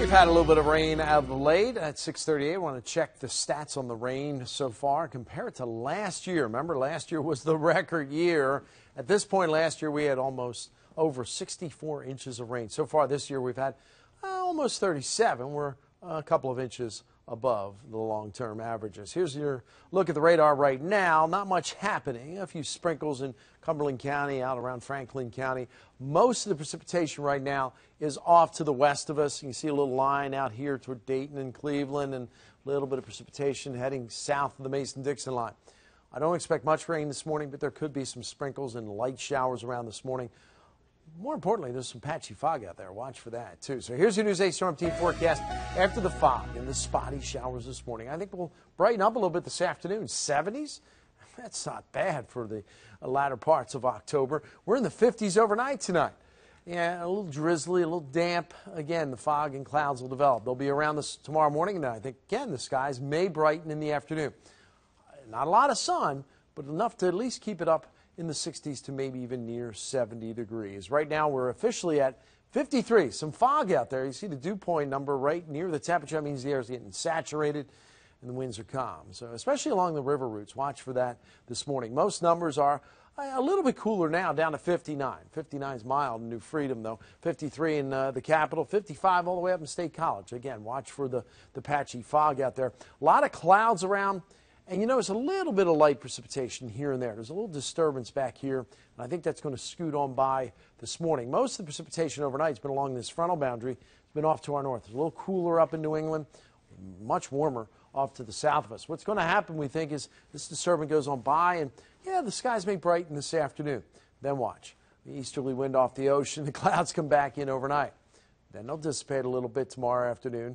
We've had a little bit of rain out of late at 6:38. I want to check the stats on the rain so far. Compare it to last year. Remember, last year was the record year. At this point last year, we had almost over 64 inches of rain. So far this year, we've had almost 37. We're a couple of inches above the long-term averages. Here's your look at the radar right now. Not much happening. A few sprinkles in Cumberland County, out around Franklin County. Most of the precipitation right now is off to the west of us. You can see a little line out here toward Dayton and Cleveland, and a little bit of precipitation heading south of the Mason-Dixon line. I don't expect much rain this morning, but there could be some sprinkles and light showers around this morning. More importantly, there's some patchy fog out there. Watch for that, too. So here's your News 8 Storm Team forecast after the fog and the spotty showers this morning. I think we'll brighten up a little bit this afternoon. 70s? That's not bad for the latter parts of October. We're in the 50s overnight tonight. Yeah, a little drizzly, a little damp. Again, the fog and clouds will develop. They'll be around this tomorrow morning, and I think, again, the skies may brighten in the afternoon. Not a lot of sun, but enough to at least keep it up in the 60s to maybe even near 70 degrees. Right now, we're officially at 53. Some fog out there. You see the dew point number right near the temperature. That means the air is getting saturated and the winds are calm. So especially along the river routes, watch for that this morning. Most numbers are a little bit cooler now, down to 59. 59 is mild in New Freedom, though. 53 in the capital, 55 all the way up in State College. Again, watch for the patchy fog out there. A lot of clouds around. And you notice a little bit of light precipitation here and there. There's a little disturbance back here, and I think that's going to scoot on by this morning. Most of the precipitation overnight has been along this frontal boundary. It's been off to our north. It's a little cooler up in New England, much warmer off to the south of us. What's going to happen, we think, is this disturbance goes on by, and yeah, the skies may brighten this afternoon. Then watch. The easterly wind off the ocean, the clouds come back in overnight. Then they'll dissipate a little bit tomorrow afternoon.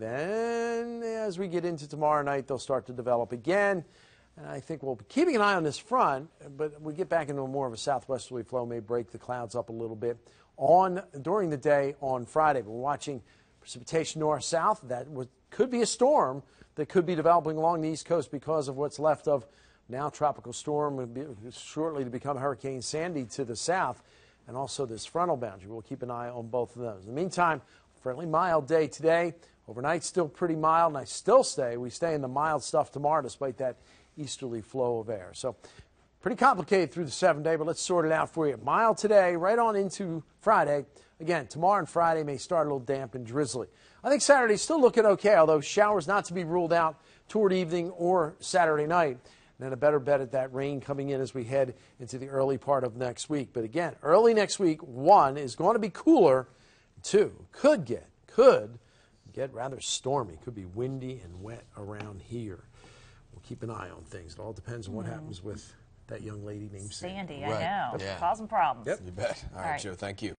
Then, as we get into tomorrow night, they'll start to develop again. And I think we'll be keeping an eye on this front, but we get back into more of a southwesterly flow, may break the clouds up a little bit during the day on Friday. We're watching precipitation north-south. Could be a storm that could be developing along the East Coast because of what's left of now tropical storm, shortly to become Hurricane Sandy to the south, and also this frontal boundary. We'll keep an eye on both of those. In the meantime, friendly mild day today. Overnight still pretty mild, and we stay in the mild stuff tomorrow despite that easterly flow of air. So pretty complicated through the 7-day, but let's sort it out for you. Mild today, right on into Friday. Again, tomorrow and Friday may start a little damp and drizzly. I think Saturday's still looking okay, although showers not to be ruled out toward evening or Saturday night. And then a better bet at that rain coming in as we head into the early part of next week. But again, early next week, 1, is going to be cooler. 2, could get rather stormy. Could be windy and wet around here. We'll keep an eye on things. It all depends on what happens with that young lady named Sandy. I know. Yeah. Causing problems. Yep. You bet. All right, Joe, thank you.